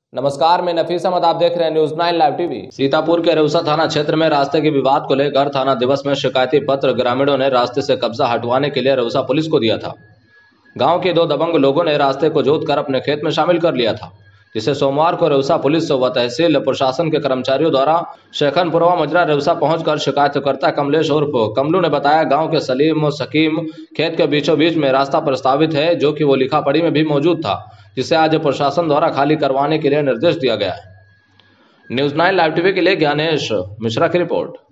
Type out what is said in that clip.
नमस्कार, मैं नफीस अहमद। आप देख रहे हैं न्यूज 9 लाइव टीवी। सीतापुर के रेउसा थाना क्षेत्र में रास्ते के विवाद को लेकर थाना दिवस में शिकायती पत्र ग्रामीणों ने रास्ते से कब्जा हटवाने के लिए रेउसा पुलिस को दिया था। गांव के 2 दबंग लोगों ने रास्ते को जोतकर अपने खेत में शामिल कर लिया था, जिसे सोमवार को रेउसा पुलिस व तहसील प्रशासन के कर्मचारियों द्वारा शेखनपुरवा मजरा रेउसा पहुंचकर शिकायतकर्ता कमलेश उर्फ कमलू ने बताया, गांव के सलीम और सकीम खेत के बीचों बीच में रास्ता प्रस्तावित है, जो कि वो लिखा पढ़ी में भी मौजूद था, जिसे आज प्रशासन द्वारा खाली करवाने के लिए निर्देश दिया गया है। न्यूज 9 लाइव टीवी के लिए ज्ञानेश मिश्रा की रिपोर्ट।